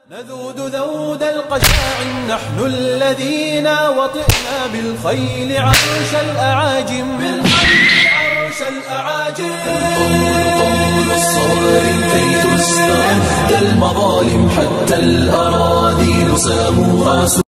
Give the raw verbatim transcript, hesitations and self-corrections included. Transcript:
نذود ذود القشاع نحن الذين وطئنا بالخيل عرش الأعاجم بالخيل عرش الأعاجم طول الصارم كي تسترد المظالم حتى الأراضي ساموا